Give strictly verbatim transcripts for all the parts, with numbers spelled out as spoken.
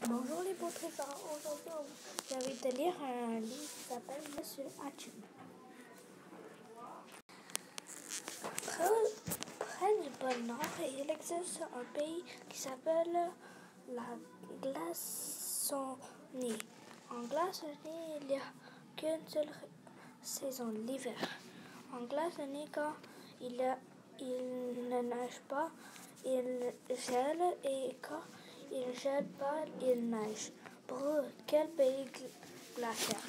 Bonjour les beaux trésors, aujourd'hui je vais te lire un livre qui s'appelle Monsieur Hatchoum. Près, près du pôle Nord, il existe un pays qui s'appelle la Glaçonnie. En Glaçonnie, il n'y a qu'une seule saison, l'hiver. En Glaçonnie, quand il, a, il ne neige pas, il gèle, et quand il ne gèle pas, il neige. Brrr, quel pays glaciaire!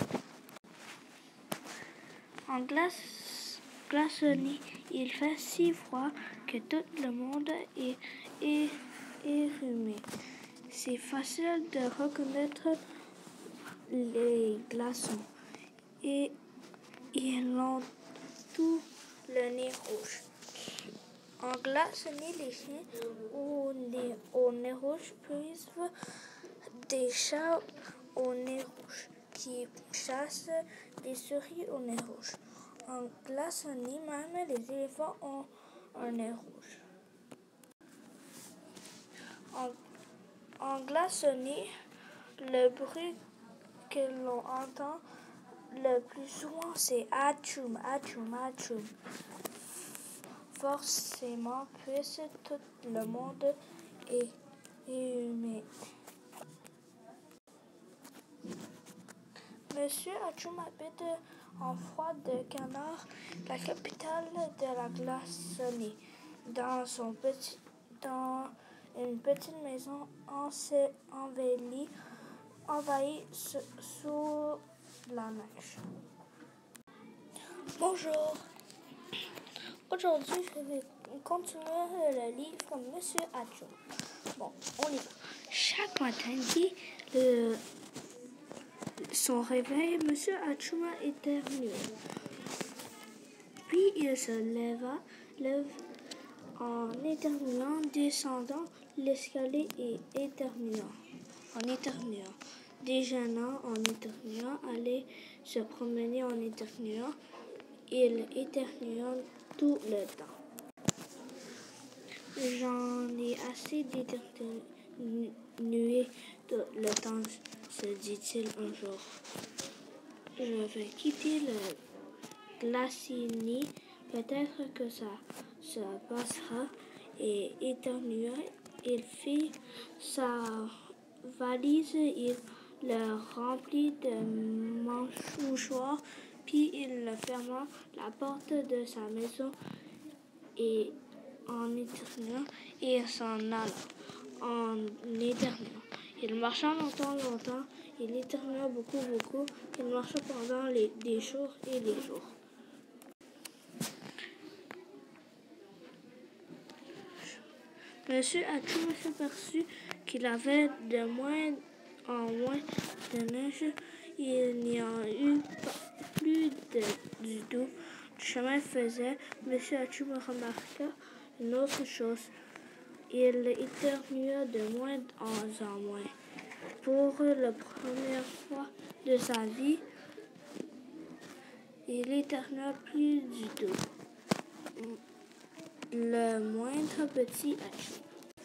En glace, Glaçonnie, il fait si froid que tout le monde est, est, est rhumé. C'est facile de reconnaître les glaçons. Et ils ont tout le nez rouge. En Glaçonnie, les chiens au nez, au nez rouge suivent des chats au nez rouge qui chassent des souris au nez rouge. En Glaçonnie, même les éléphants ont un nez rouge. En, en Glaçonnie, le bruit que l'on entend le plus souvent, c'est Hatchoum, Hatchoum, Hatchoum. Forcément, puisque tout le monde est humide. Monsieur Hatchoum habite en Froid de Canard, la capitale de la Glaçonnie, dans, son petit, dans une petite maison envahie, envahie sous la neige. Bonjour. Aujourd'hui, je vais continuer le livre Monsieur Hatchoum. Bon, on y va. Chaque matin, dès le, son réveil, Monsieur Hatchoum éternuait. Puis il se leva, lève en éternuant, descendant l'escalier et éternuant, en éternuant, déjeunant en éternuant, allait se promener en éternuant. Il éternua tout le temps. J'en ai assez d'éternuer tout le temps, se dit-il un jour. Je vais quitter le Glaçonnie, peut-être que ça se passera. Et éternua, il fit sa valise, il le remplit de mouchoirs, puis il ferma la porte de sa maison et en éternuant, et il s'en alla en éternuant. Il marcha longtemps, longtemps, il éternua beaucoup, beaucoup, il marcha pendant les, des jours et des jours. Monsieur Hatchoum s'aperçut qu'il avait de moins en moins de neige. Il n'y en eut plus de, du tout. Le chemin faisait. Monsieur Hatchoum remarqua une autre chose. Il éternua de moins en moins. Pour la première fois de sa vie, il éternua plus du tout. Le moindre petit Hatchoum.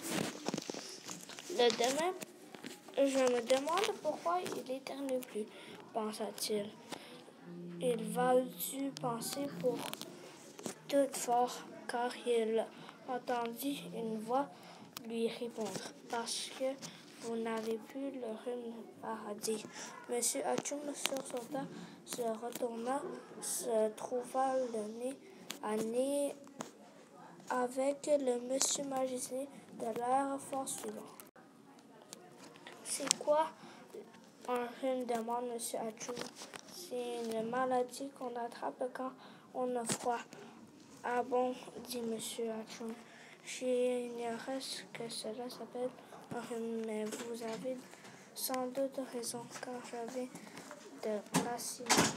Le demain, je me demande pourquoi il éternue plus, pensa-t-il. Il va dû penser pour tout fort, car il entendit une voix lui répondre, parce que vous n'avez plus le rhume paradis. Monsieur Hatchoum sursauta, se retourna, se trouva le nez à nez avec le monsieur magicien de l'air fort suivant. C'est quoi un rhume? Demande monsieur Hatchoum. C'est une maladie qu'on attrape quand on a froid. Ah bon, dit monsieur Hatchoum. J'ignorais que cela s'appelle un rhume, mais vous avez sans doute raison, car je viens de Glaçonnie,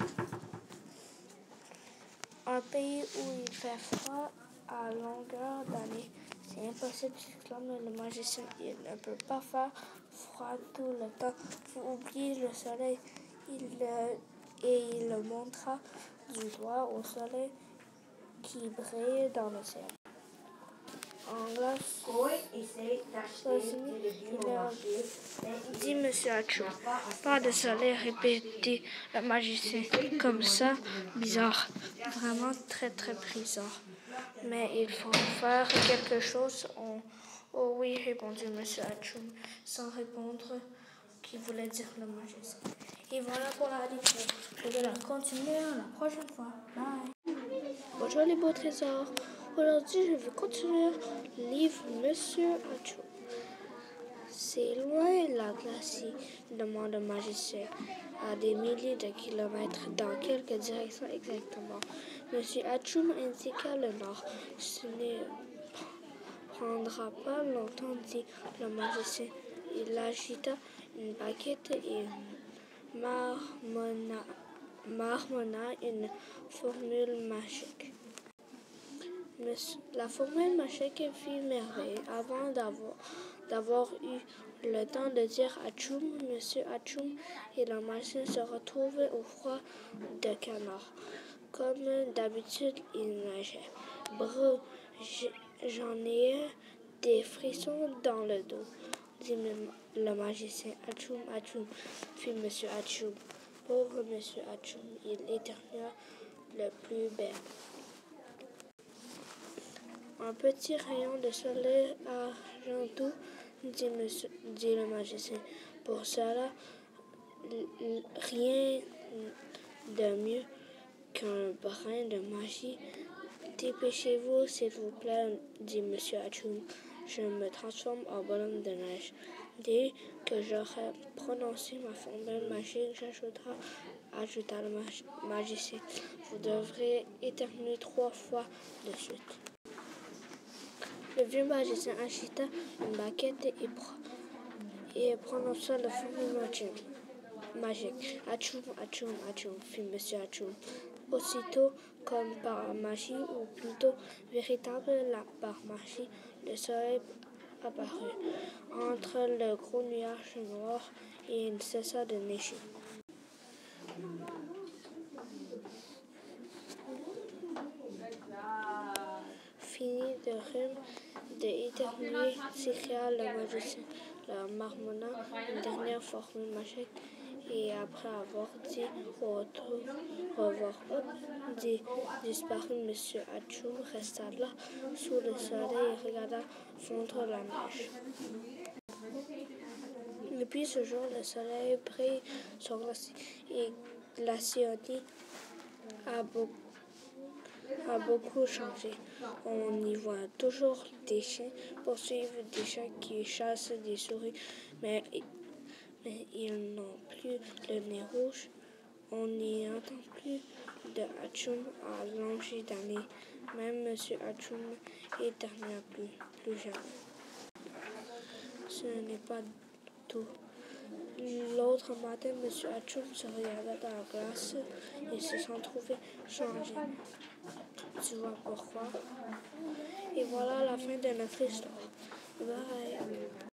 un pays où il fait froid à longueur d'année. C'est impossible, s'exclame le magicien. Il ne peut pas faire froid tout le temps. Vous oubliez le soleil. Il, euh, et il montra du doigt au soleil qui brille dans le ciel. En Glaçonnie, il y a dit Monsieur Hachoum. Pas de soleil, répétait le magicien. Comme ça, bizarre. Vraiment très très bizarre. Mais il faut faire quelque chose. On... Oh oui, répondit Monsieur Hachoum, sans répondre, qui voulait dire le magicien. Et voilà pour la lecture. Je vais la continuer la prochaine fois. Bye. Bonjour les beaux trésors. Aujourd'hui, je vais continuer le livre Monsieur Hachoum. C'est loin la glacie, demande le magicien. À des milliers de kilomètres, dans quelle direction exactement? Monsieur Hachoum indiqua le nord. Ce ne prendra pas longtemps, dit le magicien. Il agita une baguette et marmonna, marmonna une formule magique. La formule magique fit merveille. Avant d'avoir, d'avoir eu le temps de dire Hachoum, Monsieur Hachoum et le magicien se retrouvaient au froid de canard. Comme d'habitude, il neigeait. Brrr, j'en ai des frissons dans le dos, dit le magicien. Hachoum, Hachoum, fit Monsieur Hachoum. Pauvre Monsieur Hachoum, il éternua le plus bel. Un petit rayon de soleil argentou, dit, monsieur, dit le magicien. Pour cela, rien de mieux qu'un brin de magie. Dépêchez-vous, s'il vous plaît, dit Monsieur Hachoum. Je me transforme en bonhomme de neige. Dès que j'aurai prononcé ma formule magique, j'ajouterai, ajouta le mag magicien. Vous devrez éternuer trois fois de suite. Le vieux magicien agita une baguette et, pro et prononça la formule magique. Hachoum, Hachoum, Hachoum, fit Monsieur Hachoum. Aussitôt, comme par magie, ou plutôt véritable par magie, le soleil apparut entre le gros nuage noir et il cessa de neiger. Fini de rhume, d'éternuer, s'écria le magicien, leur marmonna une dernière formule magique, et après avoir dit au revoir, hop, dit disparu, Monsieur Hachoum resta là, sous le soleil, et regarda fondre la neige. Depuis ce jour, le soleil brille sur glace et Glacioni a beaucoup a beaucoup changé. On y voit toujours des chiens poursuivre des chiens qui chassent des souris, mais, mais ils n'ont plus le nez rouge. On n'y entend plus de Hachoum à longues d'années. Même Monsieur Hachoum éternua plus, plus jamais. Ce n'est pas tout. L'autre matin, Monsieur Hachoum se regarda dans la glace et se sent trouvé changé. Tu vois pourquoi? Et voilà la fin de notre histoire. Bye!